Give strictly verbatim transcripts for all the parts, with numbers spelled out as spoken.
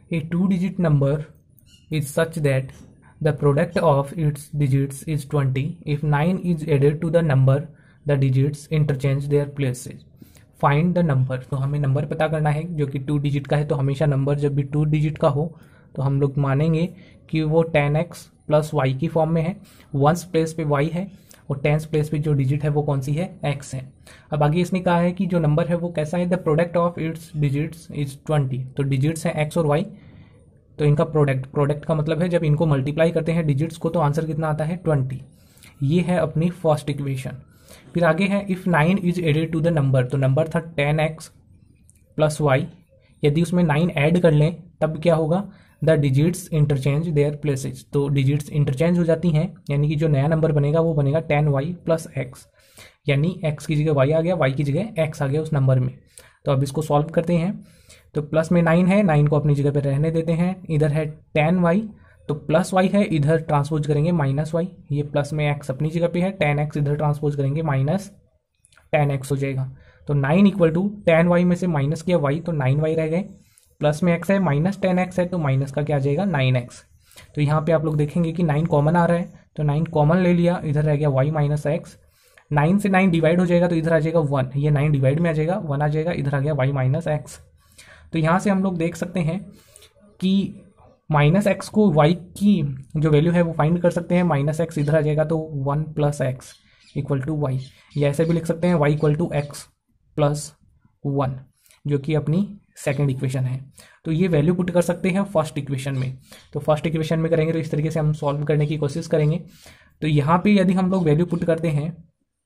A two-digit number is such that the product of its digits is twenty. If nine is added to the number, the digits interchange their places. Find the number. तो हमें number पता करना है जो कि two digit का है। तो हमेशा नंबर जब भी टू डिजिट का हो तो हम लोग मानेंगे कि वो टेन एक्स प्लस वाई की फॉर्म में है। वंस प्लेस पे वाई है और टेंस प्लेस पे जो डिजिट है वो कौन सी है, एक्स है। अब आगे इसने कहा है कि जो नंबर है वो कैसा है, the product of its digits is twenty. तो डिजिट्स हैं एक्स और वाई, तो इनका प्रोडक्ट, प्रोडक्ट का मतलब है जब इनको मल्टीप्लाई करते हैं डिजिट्स को तो आंसर कितना आता है, ट्वेंटी। ये है अपनी फर्स्ट इक्वेशन। फिर आगे है if nine is added to the number. तो नंबर था टेन एक्स प्लस वाई, यदि उसमें नाइन ऐड कर लें तब क्या होगा, the digits interchange their places. तो डिजिट्स इंटरचेंज हो जाती हैं, यानी कि जो नया नंबर बनेगा वो बनेगा टेन वाई प्लस एक्स, यानी एक्स की जगह वाई आ गया, वाई की जगह एक्स आ गया उस नंबर में। तो अब इसको सॉल्व करते हैं। तो प्लस में नाइन है, नाइन को अपनी जगह पे रहने देते हैं। इधर है टेन वाई, तो प्लस वाई है, इधर ट्रांसपोज करेंगे माइनस वाई। ये प्लस में एक्स अपनी जगह पे है, टेन एक्स इधर ट्रांसपोज करेंगे माइनस टेन एक्स हो जाएगा। तो nine equal to ten y में से माइनस किया वाई तो नाइन वाई रह गए, प्लस में एक्स है माइनस टेन एक्स है तो माइनस का क्या आ जाएगा, नाइन एक्स। तो यहाँ पे आप लोग देखेंगे कि नाइन कॉमन आ रहा है, तो नाइन कॉमन ले लिया, इधर रह गया वाई माइनस एक्स। नाइन से नाइन डिवाइड हो जाएगा तो इधर आ जाएगा वन, ये नाइन डिवाइड में आ जाएगा, वन आ जाएगा, इधर आ गया वाई माइनस एक्स। तो यहाँ से हम लोग देख सकते हैं कि माइनस एक्स को वाई की जो वैल्यू है वो फाइंड कर सकते हैं। माइनस एक्स इधर आ जाएगा तो one plus x equal to y, या ऐसे भी लिख सकते हैं y equal to x plus one, जो कि अपनी सेकंड इक्वेशन है। तो ये वैल्यू पुट कर सकते हैं फर्स्ट इक्वेशन में। तो फर्स्ट इक्वेशन में करेंगे तो इस तरीके से हम सॉल्व करने की कोशिश करेंगे। तो यहाँ पे यदि हम लोग वैल्यू पुट करते हैं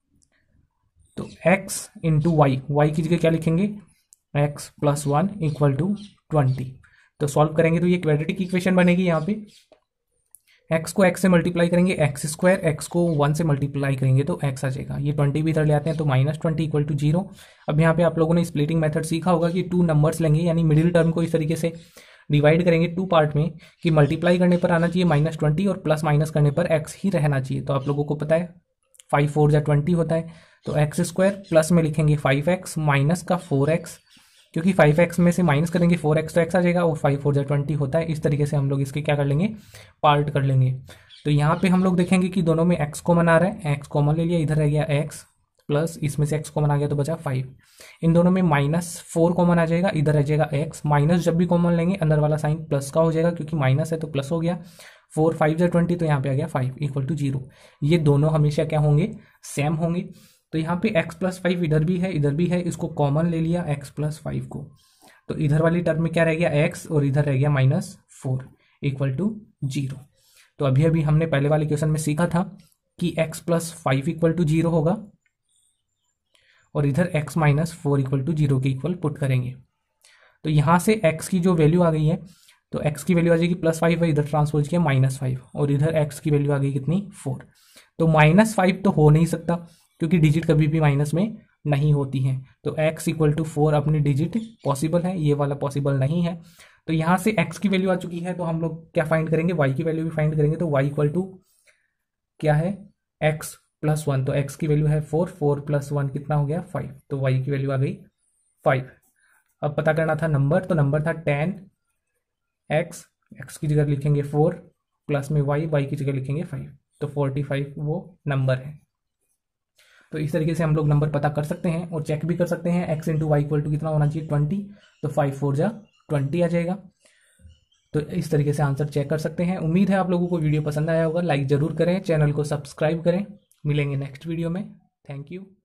तो x इंटू वाई, वाई की जगह क्या लिखेंगे, x plus one equal to twenty. तो सॉल्व करेंगे तो ये क्वाड्रेटिक इक्वेशन बनेगी। यहाँ पे x को x से मल्टीप्लाई करेंगे एक्स स्क्वायर, x को वन से मल्टीप्लाई करेंगे तो x आ जाएगा। ये ट्वेंटी भी इधर ले आते हैं तो minus twenty equal to zero. अब यहाँ पे आप लोगों ने स्प्लिटिंग मेथड सीखा होगा कि टू नंबर्स लेंगे, यानी मिडिल टर्म को इस तरीके से डिवाइड करेंगे टू पार्ट में कि मल्टीप्लाई करने पर आना चाहिए माइनस ट्वेंटी और प्लस माइनस करने पर x ही रहना चाहिए। तो आप लोगों को पता है फाइव फोर या ट्वेंटी होता है, तो एक्स स्क्वायर प्लस में लिखेंगे फाइव एक्स माइनस का फोर एक्स, क्योंकि फाइव एक्स में से माइनस करेंगे फोर एक्स तो एक्स आ जाएगा, और फाइव फोर या ट्वेंटी होता है। इस तरीके से हम लोग इसके क्या कर लेंगे, पार्ट कर लेंगे। तो यहाँ पे हम लोग देखेंगे कि दोनों में x कॉमन आ रहा है, x कॉमन ले लिया, इधर रह गया x प्लस इसमें से x कॉमन आ गया तो बचा फाइव। इन दोनों में माइनस फोर कॉमन आ जाएगा, इधर रह जाएगा x, माइनस जब भी कॉमन लेंगे अंदर वाला साइन प्लस का हो जाएगा, क्योंकि माइनस है तो प्लस हो गया। फोर फाइव या ट्वेंटी तो यहाँ पे आ गया फाइव इक्वल टू जीरो। ये दोनों हमेशा क्या होंगे, सेम होंगे। तो यहाँ पे x प्लस फाइव इधर भी है इधर भी है, इसको कॉमन ले लिया x प्लस फाइव को, तो इधर वाली टर्म में क्या रह गया x और इधर रह गया minus four equal to zero. तो अभी अभी हमने पहले वाले क्वेश्चन में सीखा था कि x plus five equal to zero होगा और इधर x minus four equal to zero के इक्वल पुट करेंगे। तो यहाँ से x की जो वैल्यू आ गई है, तो x की वैल्यू आ जाएगी प्लस फाइव है, इधर ट्रांसपोज किया माइनस फाइव, और इधर x की वैल्यू आ गई कितनी, फोर। तो माइनस फाइव तो हो नहीं सकता क्योंकि डिजिट कभी भी माइनस में नहीं होती हैं। तो x इक्वल टू फोर अपनी डिजिट पॉसिबल है, ये वाला पॉसिबल नहीं है। तो यहाँ से x की वैल्यू आ चुकी है, तो हम लोग क्या फाइंड करेंगे, y की वैल्यू भी फाइंड करेंगे। तो y इक्वल टू क्या है, x प्लस वन, तो x की वैल्यू है फोर, फोर प्लस वन कितना हो गया, फाइव, तो y की वैल्यू आ गई फाइव। अब पता करना था नंबर, तो नंबर था टेन एक्स, एक्स की जगह लिखेंगे फोर प्लस में y, y की जगह लिखेंगे फाइव, तो फोर्टी फाइव वो नंबर है। तो इस तरीके से हम लोग नंबर पता कर सकते हैं और चेक भी कर सकते हैं। x into y equal to कितना होना चाहिए, ट्वेंटी, तो फाइव फोर जा ट्वेंटी आ जाएगा। तो इस तरीके से आंसर चेक कर सकते हैं। उम्मीद है आप लोगों को वीडियो पसंद आया होगा, लाइक जरूर करें, चैनल को सब्सक्राइब करें। मिलेंगे नेक्स्ट वीडियो में, थैंक यू।